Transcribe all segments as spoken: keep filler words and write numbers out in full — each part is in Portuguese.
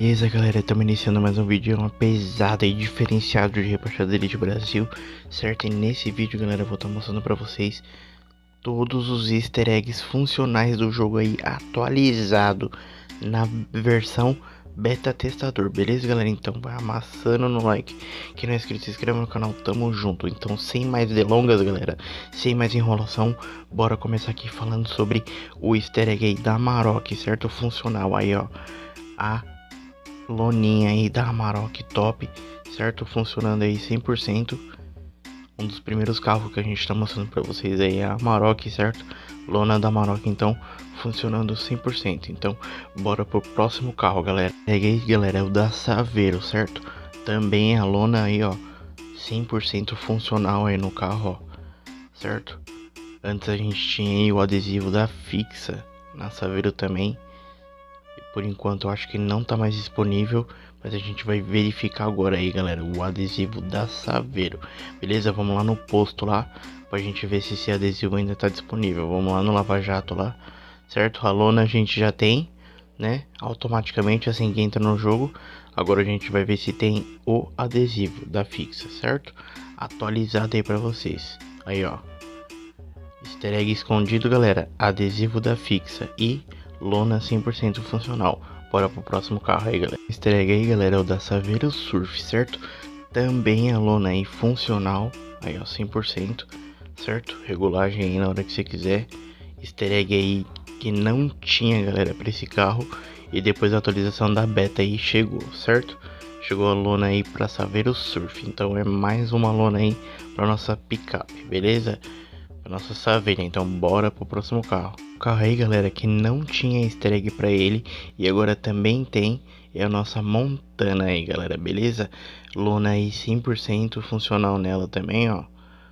Beleza, galera, estamos iniciando mais um vídeo, uma pesada e diferenciado de Rebaixada Elite Brasil, certo? E nesse vídeo, galera, eu vou estar mostrando para vocês todos os easter eggs funcionais do jogo aí, atualizado na versão beta testador, beleza, galera? Então vai amassando no like, quem não é inscrito, se inscreva no canal, tamo junto. Então, sem mais delongas, galera, sem mais enrolação, bora começar aqui falando sobre o easter egg aí da Amarok, certo? Funcional aí, ó, a loninha aí da Amarok top, certo? Funcionando aí cem por cento. Um dos primeiros carros que a gente tá mostrando pra vocês aí é a Amarok, certo? Lona da Amarok, então, funcionando cem por cento. Então, bora pro próximo carro, galera. Peguei, galera, é o da Saveiro, certo? Também a lona aí, ó, cem por cento funcional aí no carro, ó, certo? Antes a gente tinha aí o adesivo da Fixa na Saveiro também. Por enquanto eu acho que não tá mais disponível, mas a gente vai verificar agora aí, galera, o adesivo da Saveiro. Beleza? Vamos lá no posto lá, pra gente ver se esse adesivo ainda tá disponível. Vamos lá no Lava Jato lá, certo? A lona a gente já tem, né? Automaticamente assim que entra no jogo. Agora a gente vai ver se tem o adesivo da Fixa, certo? Atualizado aí pra vocês. Aí, ó. Easter egg escondido, galera. Adesivo da Fixa e lona cem por cento funcional. Bora pro próximo carro aí, galera. Easter egg aí, galera, é o da Saveiro Surf, certo? Também a lona aí funcional, aí ó, cem por cento, certo? Regulagem aí na hora que você quiser. Easter egg aí que não tinha, galera, pra esse carro. E depois da atualização da beta aí chegou, certo? Chegou a lona aí pra Saveiro Surf. Então é mais uma lona aí pra nossa picape, beleza? Nossa Saveiro, então bora pro próximo carro. O carro aí, galera, que não tinha easter egg pra ele e agora também tem, é a nossa Montana aí, galera, beleza? Lona aí cem por cento funcional nela também, ó.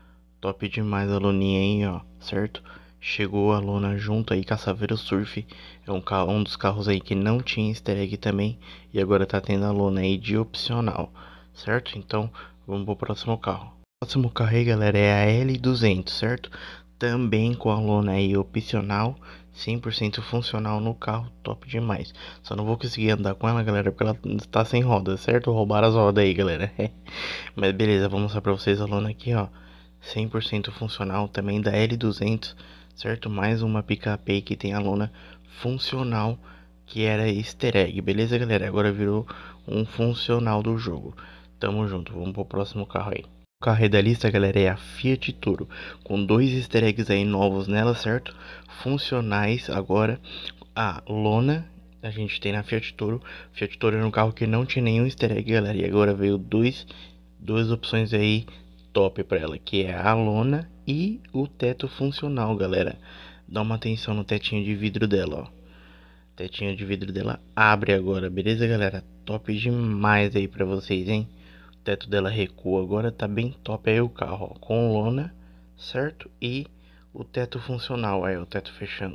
Top demais a loninha aí, ó, certo? Chegou a lona junto aí com a Saveiro Surf. É um, carro, um dos carros aí que não tinha easter egg também e agora tá tendo a lona aí de opcional, certo? Então vamos pro próximo carro. O próximo carro aí, galera, é a L duzentos, certo? Também com a lona aí opcional, cem por cento funcional no carro, top demais. Só não vou conseguir andar com ela, galera, porque ela tá sem roda, certo? Roubaram as rodas aí, galera. Mas beleza, vou mostrar pra vocês a lona aqui, ó. cem por cento funcional também da L duzentos, certo? Mais uma picape aí que tem a lona funcional, que era easter egg, beleza, galera? Agora virou um funcional do jogo. Tamo junto, vamos pro próximo carro aí. O carro aí da lista, galera, é a Fiat Toro, com dois easter eggs aí novos nela, certo? Funcionais agora. A lona a gente tem na Fiat Toro. Fiat Toro era um carro que não tinha nenhum easter egg, galera, e agora veio dois, duas opções aí top para ela, que é a lona e o teto funcional, galera. Dá uma atenção no tetinho de vidro dela, ó. Tetinho de vidro dela abre agora, beleza, galera? Top demais aí para vocês, hein? O teto dela recua agora, tá bem top aí o carro, ó, com lona, certo? E o teto funcional, aí o teto fechando,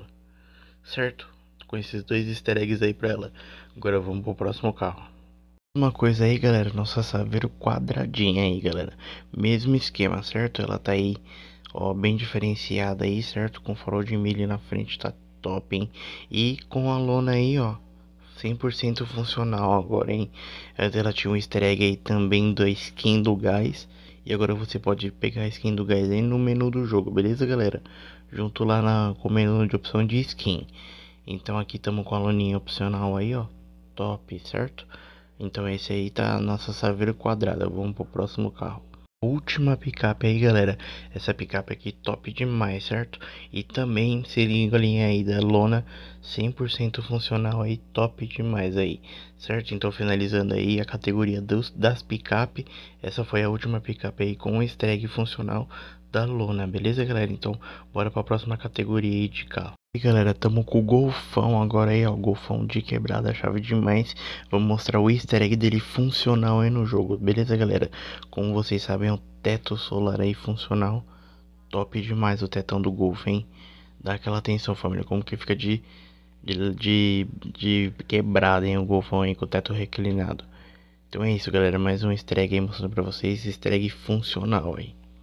certo? Com esses dois easter eggs aí pra ela. Agora vamos pro próximo carro. Uma coisa aí, galera, nossa Saveiro quadradinha aí, galera. Mesmo esquema, certo? Ela tá aí, ó, bem diferenciada aí, certo? Com farol de milha na frente, tá top, hein? E com a lona aí, ó, cem por cento funcional agora, hein? Ela tinha um easter egg aí também da skin do gás. E agora você pode pegar a skin do gás aí no menu do jogo, beleza, galera? Junto lá na, com o menu de opção de skin. Então aqui estamos com a loninha opcional aí, ó. Top, certo? Então esse aí tá a nossa Saveiro quadrada. Vamos pro próximo carro. Última picape aí, galera. Essa picape aqui top demais, certo? E também se liga a linha aí da lona cem por cento funcional aí, top demais aí, certo? Então finalizando aí a categoria dos, das picape, essa foi a última picape aí com o easter egg funcional da lona, beleza, galera? Então bora para a próxima categoria aí de carro. E galera, tamo com o Golfão agora aí, ó, Golfão de quebrada, chave demais. Vamos mostrar o easter egg dele funcional aí no jogo, beleza, galera? Como vocês sabem, é um teto solar aí funcional, top demais o tetão do Golf, hein? Dá aquela atenção, família, como que fica de, de, de, de quebrada, hein, o Golfão aí com o teto reclinado. Então é isso, galera, mais um easter egg aí mostrando pra vocês, easter egg funcional aí.